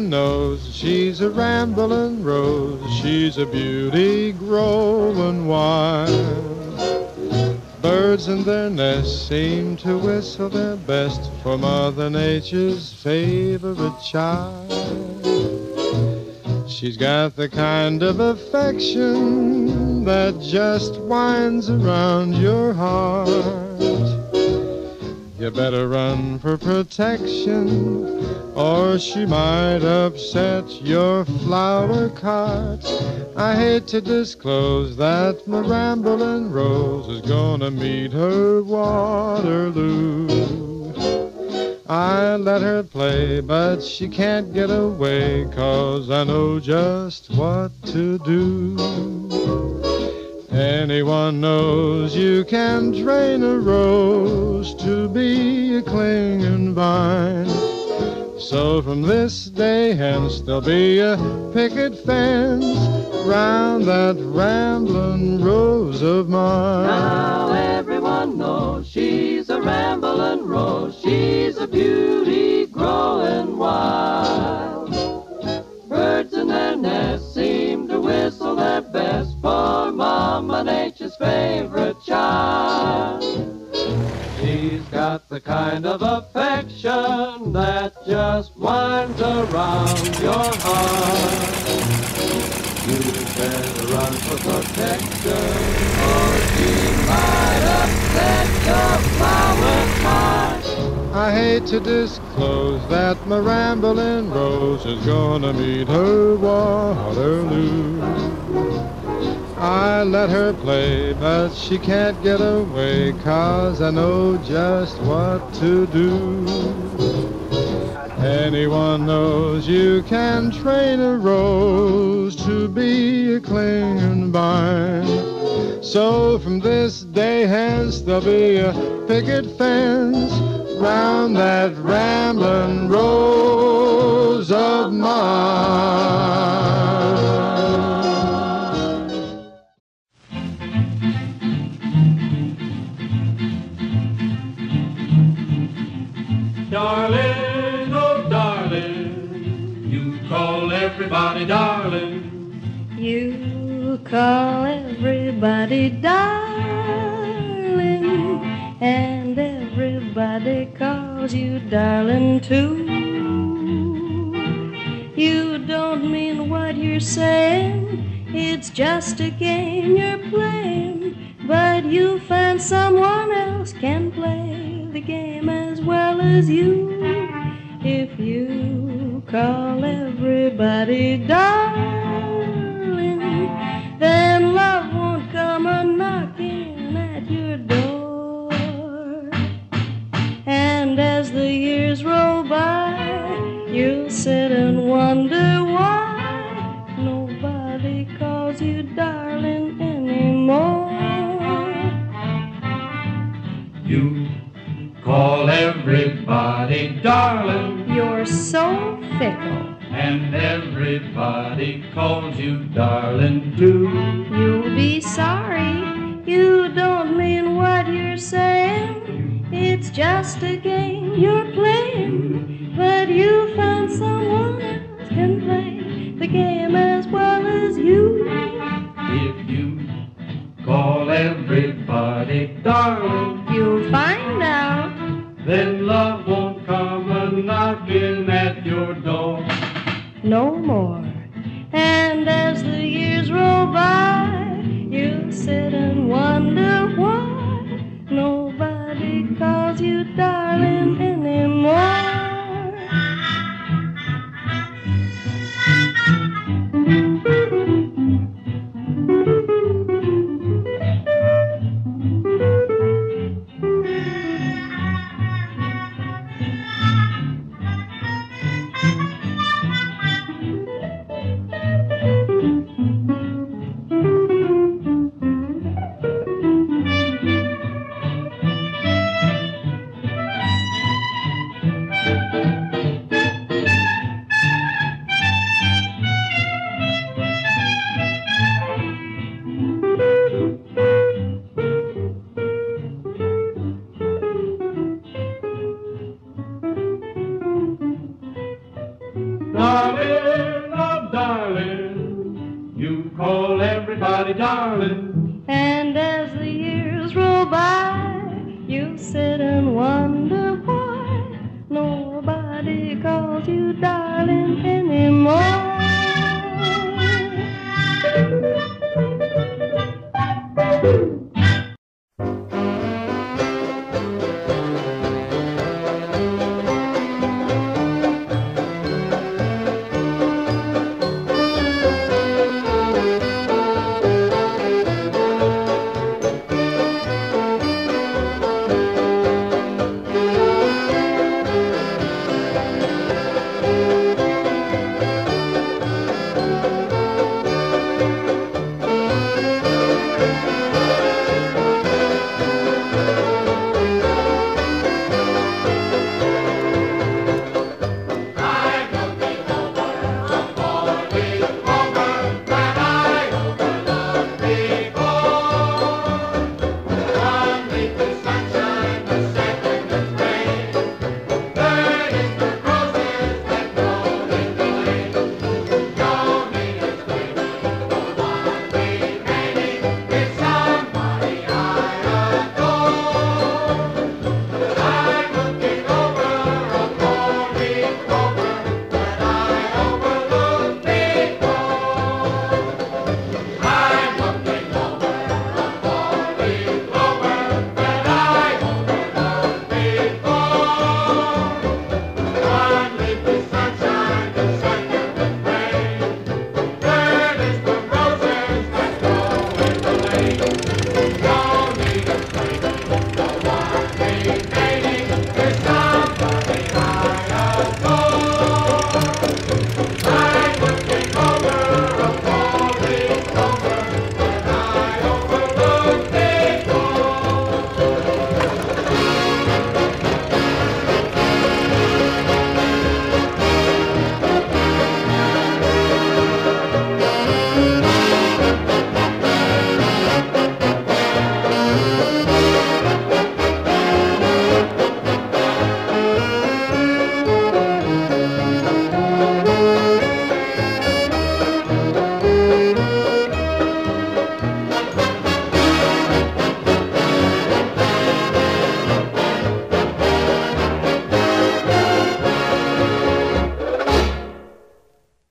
Anyone knows she's a ramblin' rose. She's a beauty growing wild. Birds in their nests seem to whistle their best for Mother Nature's favorite child. She's got the kind of affection that just winds around your heart. You better run for protection, or she might upset your flower cart. I hate to disclose that my ramblin' rose is gonna meet her Waterloo. I let her play, but she can't get away, 'cause I know just what to do. Anyone knows you can train a rose to be a clinging vine. So from this day hence there'll be a picket fence round that ramblin' rose of mine. Now everyone knows she's a ramblin' rose. She's a beauty growing wild. Birds in their nests seem to whistle their best for Mama Nature's favorite child. She's got the kind of affection that just winds around your heart. You better run for protection, or she might upset your flower cart. I hate to disclose that my ramblin' rose is gonna meet her Waterloo. I let her play, but she can't get away, 'cause I know just what to do. Anyone knows you can train a rose to be a clinging vine. So from this day hence there'll be a picket fence round that ramblin' rose of mine. Darling, oh darling, you call everybody darling. You call everybody darling, and everybody calls you darling too. You don't mean what you're saying, it's just a game you're playing, but you find someone else can play the game as well as you. If you call everybody darling, then love won't come a-knocking at your door. And as the years roll by, you'll sit and wonder why nobody calls you darling anymore. You call everybody darling, You're so fickle. and everybody calls you darling too. You'll be sorry, you don't mean what you're saying. It's just a game you're playing, but you found someone else can play the game as well as you. If you call everybody darling, You'll find out. then love won't come a-knocking at your door. No more. And as the years roll by, you'll sit and wonder why nobody calls you darling anymore. call everybody darling. And as the years roll by, you sit and wonder why nobody calls you darling anymore.